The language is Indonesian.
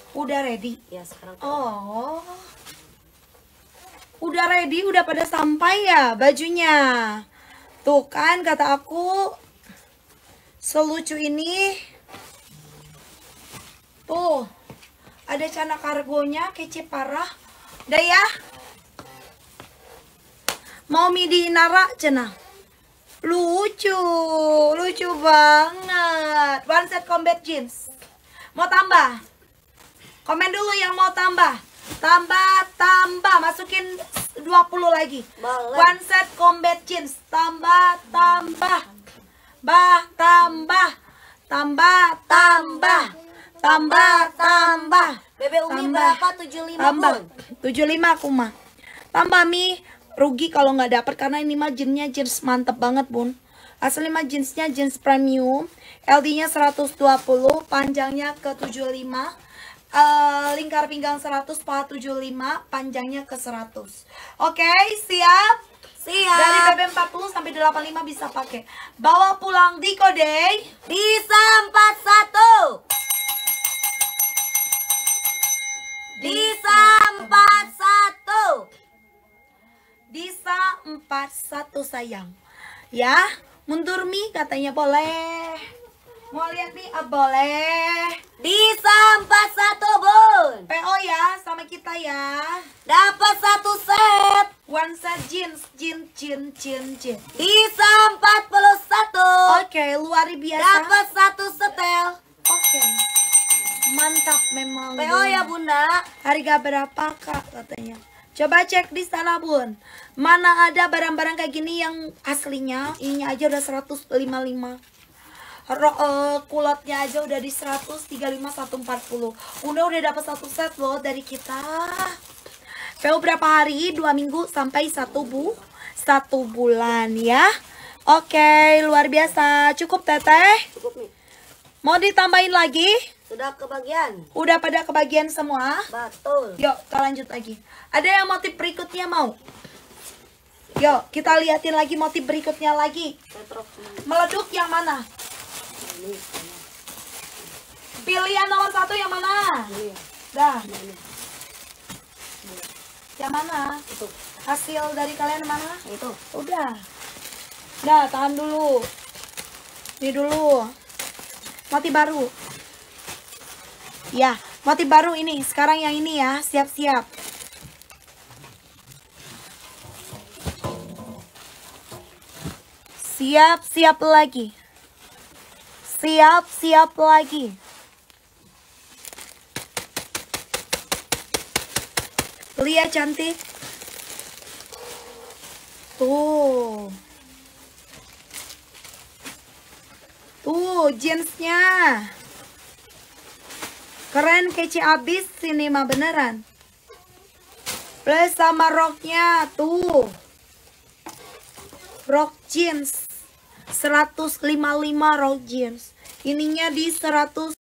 Udah ready? Ya sekarang. Oh. Udah ready, udah pada sampai ya bajunya. Tuh kan kata aku selucu ini. Tuh. Ada celana kargonya, kece parah. Udah ya. Mau midi nara cena. Lucu banget. One set combat jeans. Mau tambah? Komen dulu yang mau tambah. Tambah, masukin 20 lagi. Boleh. One set combat jeans. Tambah. Bebe Umi berapa? 75 Tambah. Bun? 75 aku mah. Tambah Mi. Rugi kalau nggak dapet karena ini mah jeans mantep banget Bun. Asli mah jeansnya jeans premium. LD-nya 120, panjangnya ke 75. Lingkar pinggang 100, paha 75, panjangnya ke 100. Oke, siap? Siap. Dari BB 40 sampai 85 bisa pakai. Bawa pulang di kode Bisa 41. Bisa 41. Disa 41 sayang. Ya, mundur Mi katanya boleh. Mau lihat Mi? Boleh. Bisa 41 Bun. PO ya sama kita ya. Dapat 1 set. One set jeans. Bisa 41. Oke, luar biasa. Dapat 1 setel. Oke. Mantap memang. PO Bun. ya Bunda. Harga berapa Kak katanya? Coba cek di sana Bun. Mana ada barang-barang kayak gini yang aslinya. Ininya aja udah 155. Kulotnya aja udah di 135 140. Udah dapat 1 set loh dari kita. PO berapa hari? 2 minggu sampai 1 bulan ya. Oke, luar biasa. Cukup Teteh? Cukup nih. Mau ditambahin lagi? Sudah kebagian. Udah pada kebagian semua? Betul. Yuk, kita lanjut lagi. Ada yang motif berikutnya mau? Yuk, kita liatin lagi motif berikutnya lagi. Petrok. Meleduk yang mana? Ini. Pilihan nomor 1 yang mana? Ini. Dah, Ini. yang mana? Itu. Hasil dari kalian mana? Itu. Udah. Dah, tahan dulu. Ini dulu. Motif baru. Ya, motif baru ini. Sekarang yang ini ya, siap-siap. Siap-siap lagi. Siap-siap lagi. Lihat cantik. Tuh. Tuh, jeansnya. Keren, kece abis sini mah beneran. Plus sama roknya, tuh. Rok jeans. 155 rok jeans. Ininya di 100